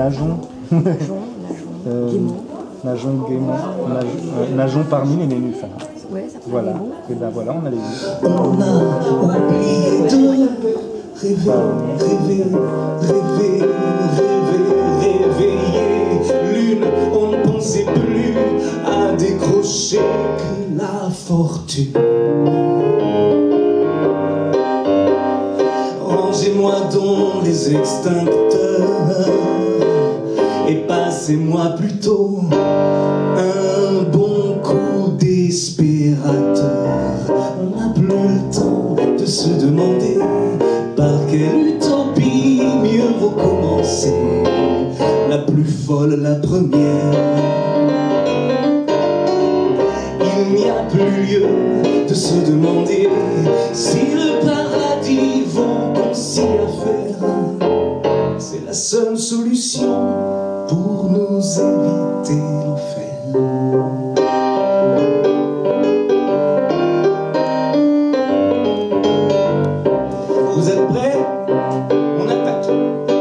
nageons. Nageons gaiement. Nageons parmi les nénuphars. Ouais, ça voilà. Et ben voilà, on a les vues. On a oublié de rêver, rêver, rêver, rêver, réveiller l'une. On ne pensait plus à décrocher que la fortune. Rangez-moi donc les extincteurs et passez-moi plutôt un bon coup d'espérateur. On n'a plus le temps de se demander par quelle utopie mieux vaut commencer. La plus folle, la première. Il n'y a plus lieu de se demander si le paradis vaut qu'on s'y affaire. C'est la seule solution pour nous éviter l'enfer. Vous êtes prêts? On attaque.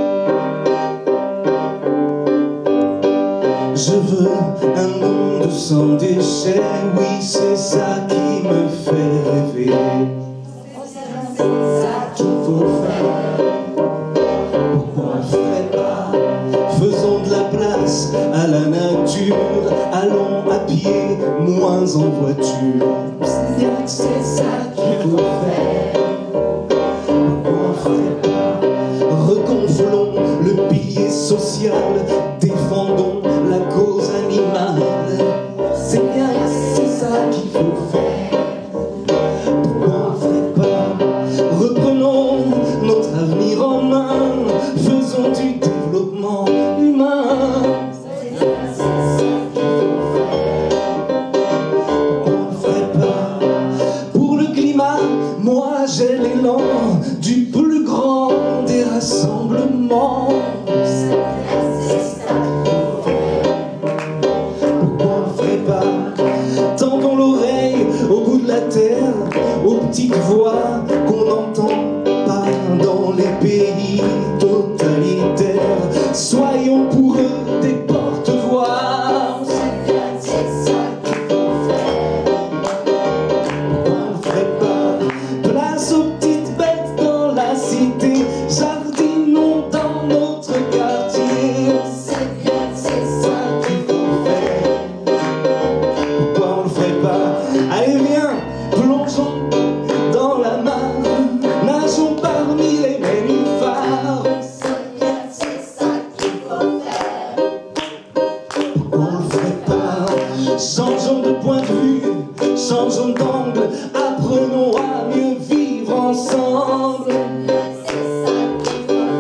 Je veux un monde sans déchets, oui c'est ça qui me fait rêver. C'est ça qu'il faut faire. Pourquoi on ne ferait pas? Faisons de la place à la nature, allons à pied, moins en voiture. C'est ça qu'il faut faire. Pourquoi on ne ferait pas? Regonflons le pilier social, défendons la cause animale. C'est bien, c'est ça qu'il faut faire. Pourquoi on ne ferait pas? Reprenons notre avenir en main, faisons du développement humain. C'est ça qu'il faut faire. Pourquoi on ne ferait pas? Pour le climat, moi j'ai l'élan du plus grand des rassemblements. C'est ça qu'il faut faire. Pourquoi on ne ferait pas? Tendons l'oreille au bout de la terre, aux petites voix qu'on n'entend pas dans les pays totalitaires. Soyons pour eux des porte-voix. C'est ça qu'il faut faire. Pourquoi on ne ferait pas? Place aux petites bêtes dans la cité, jardinons dans notre quartier. C'est ça qu'il faut faire. Pourquoi on ne ferait pas? Allez viens, plongeons dans la mare, nageons parmi les nénuphars. C'est ça qu'il faut faire. Pourquoi on ne ferait pas? Changeons de point de vue, changeons d'angle, apprenons à mieux vivre ensemble. C'est ça qu'il faut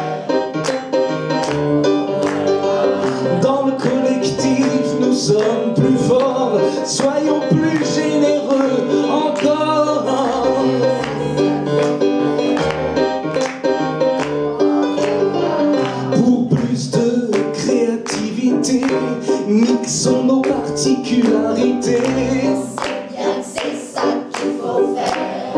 faire. Dans le collectif, nous sommes plus forts, soyons plus généreux encore. Pour plus de créativité, mixons nos particularités. C'est ça qu'il faut faire.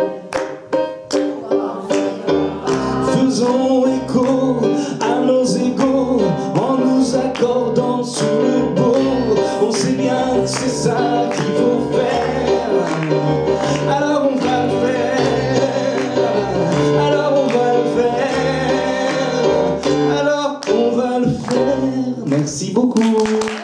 Faisons écho à nos égaux en nous accordant sur le beau. On sait bien que c'est ça qu'il faut faire. Alors on va le faire. Alors on va le faire. Alors on va le faire. Merci beaucoup.